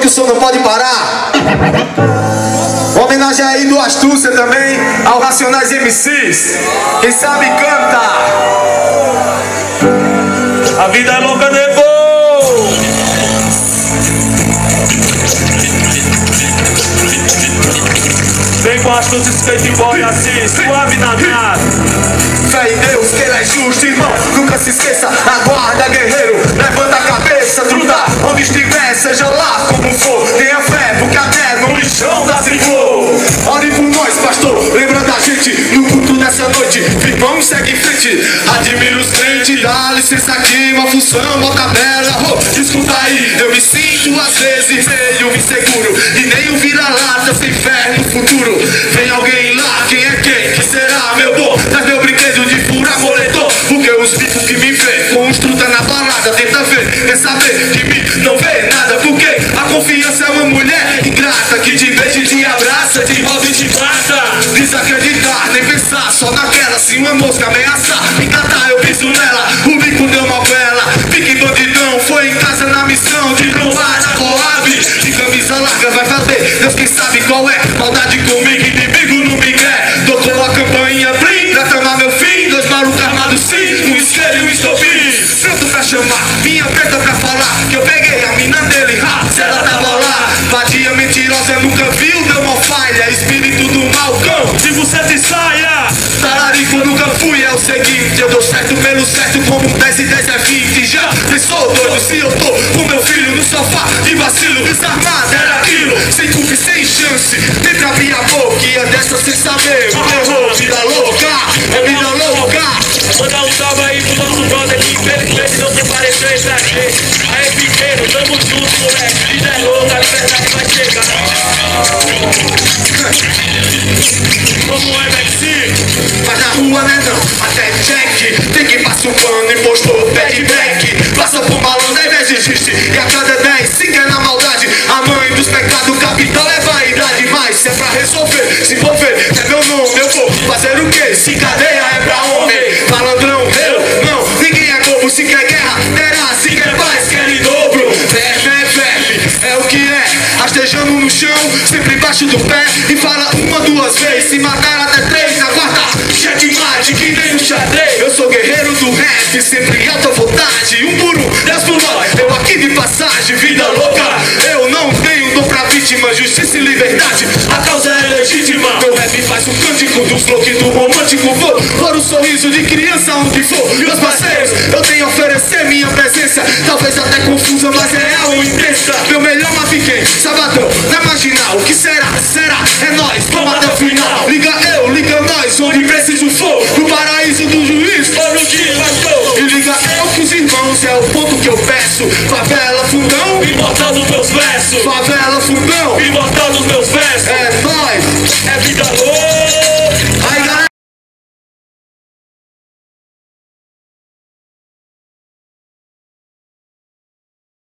que o som não pode parar. Uma homenagem aí do Astúcia também, ao Racionais MCs. Quem sabe canta. A vida é louca, nego. Vem com Astúcia skateboy assim, suave na nada. Fé em Deus, que ele é justo, irmão. Nunca se esqueça, aguarda, guerreiro. Levanta a cabeça, truta, onde estiver, seja lá como for. Tenha fé, porque a terra no lixão da flor. Ore por nós, pastor, lembra da gente no culto dessa noite. Vamos segue em frente. Admiro os crentes, dá licença aqui, uma função, uma tabela. Oh, escuta aí, eu me sinto às vezes meio inseguro. E nem o vira-lata sem fé no futuro. Vem alguém lá, quem é quem? Que será, meu bom? Traz meu brinquedo de furar moletom. Porque os bicos que me vê com os truta na balada tenta ver, quer saber de mim, não vê nada. Porque a confiança é uma mulher ingrata que te beija e te abraça, te roda e te mata. Desacreditar, nem pensar, só naquela. Se uma mosca ameaçar, me catar, eu piso nela. O bico deu uma vela, pique bandidão. Foi em casa na missão de provar na Coab. De camisa larga vai fazer, Deus quem sabe qual é. Maldade comigo, inimigo não me quer. Tocou a campainha, blim, pra tomar meu fim. Dois malucos armados sim, um isqueiro e um estopim. Pronto pra chamar, minha preta pra falar que eu peguei a mina dele, se ela tava lá. Vadia mentirosa, nunca viu, deu uma falha. Espírito do malcão, Se você te saia, talarico nunca fui. É o seguinte, eu dou certo pelo certo, como 10 e 10 é 20. Já pensou doido se eu tô com meu filho no sofá de vacilo, desarmado era aquilo, sem culpa e sem chance. Tenta abrir a boca e é dessa sem saber. Errou, vida louca, é vida louca. vou dar um salve aí pro nosso brother que infelizmente não compareceu entre a gente. Aí pequeno, tamo junto, moleque. Vida é louca, a liberdade vai chegar. Como é, Maxi? Mas na rua né não, até check. Tem que passar um pano e postou pede black. Passa por malandro, é vez existe. E a cada 10 se quer na maldade. A mãe dos pecados capital é vaidade. Mas se é pra resolver, se envolver, é meu nome, eu vou fazer o quê? Se cadeia é pra homem, malandrão, eu não. Ninguém é bobo, se quer guerra, terá. Se quer paz, quer em dobro. Verme, é o que é. Rastejando no chão, sempre embaixo do pé. E fala uma, duas vezes, se matar até 3. Na quarta, checkmate, que nem no xadrez. Eu sou guerreiro do rap, sempre alta vontade. Um por um, 10 por nós, eu aqui de passagem. Vida louca, eu não tenho dor pra vítima. Justiça e liberdade, a causa é legítima. Meu rap faz um cântico dos loucos do romântico. Vou por um sorriso de criança onde for. Meus parceiros, eu tenho a oferecer minha presença. Talvez até confusa, mas é real e intensa. Meu melhor mas fiquei, sabadão, na marginal. O que será? Será? É nóis, vamos até o final. Liga eu, liga nós, onde preciso for. No paraíso do juiz, ou no dia pastor. E liga eu que os irmãos, é o ponto que eu peço. Favela, fundão, Imortal dos meus versos. favela, fundão, Imortal